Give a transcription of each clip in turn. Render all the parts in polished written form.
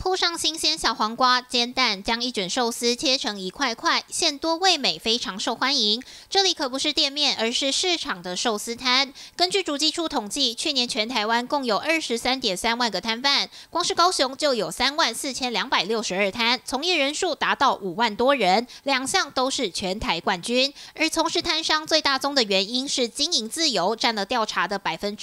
铺上新鲜小黄瓜、煎蛋，将一卷寿司切成一块块，馅多味美，非常受欢迎。这里可不是店面，而是市场的寿司摊。根据主计处统计，去年全台湾共有23.3万个摊贩，光是高雄就有34262摊，从业人数达到5万多人，两项都是全台冠军。而从事摊商最大宗的原因是经营自由，占了调查的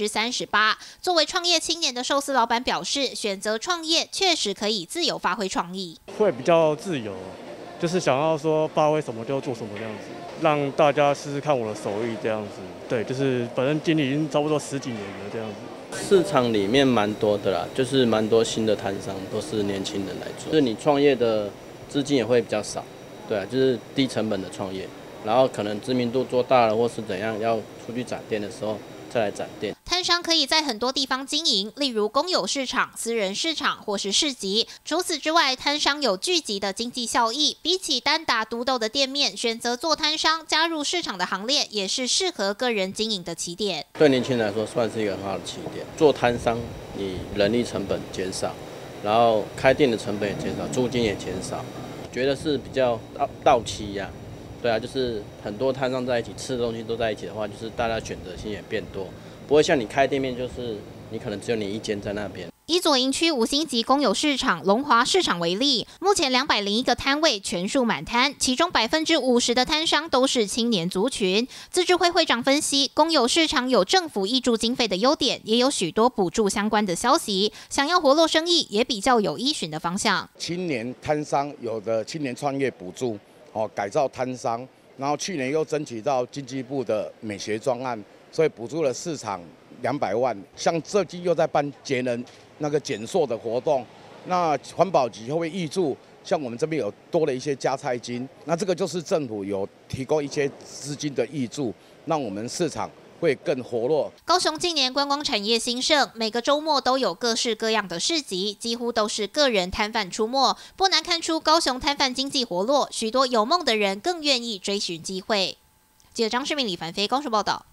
38%。作为创业青年的寿司老板表示，选择创业确实可以自由发挥创意， 会比较自由，就是想要说发挥什么就做什么这样子，让大家试试看我的手艺这样子。对，就是本身经历已经差不多10几年了这样子。 市场里面蛮多的啦，就是蛮多新的摊商都是年轻人来做，就是你创业的资金也会比较少，对啊，就是低成本的创业，然后可能知名度做大了或是怎样，要出去展店的时候再来展店。 摊商可以在很多地方经营，例如公有市场、私人市场或是市集。除此之外，摊商有聚集的经济效益，比起单打独斗的店面，选择做摊商加入市场的行列，也是适合个人经营的起点。 对年轻人来说，算是一个很好的起点。做摊商，你人力成本减少，然后开店的成本也减少，租金也减少，觉得是比较到期呀。对啊，就是很多摊商在一起，吃的东西都在一起的话，就是大家选择性也变多，不会像你开店面，就是你可能只有你一间在那边。 以左营区5星级公有市场龙华市场为例，目前201个摊位全数满摊，其中50%的摊商都是青年族群。自治会会长分析，公有市场有政府挹注经费的优点，也有许多补助相关的消息，想要活络生意，也比较有依循的方向。 青年摊商有的青年创业补助。改造摊商，然后去年又争取到经济部的美学专案，所以补助了市场200万。像最近又在办节能那个减塑的活动，那环保局会挹注，像我们这边有多了一些加菜金，那这个就是政府有提供一些资金的挹注，让我们市场会更活络。 高雄近年观光产业兴盛，每个周末都有各式各样的市集，几乎都是个人摊贩出没。不难看出，高雄摊贩经济活络，许多有梦的人更愿意追寻机会。记者张世明、李凡飞高雄报道。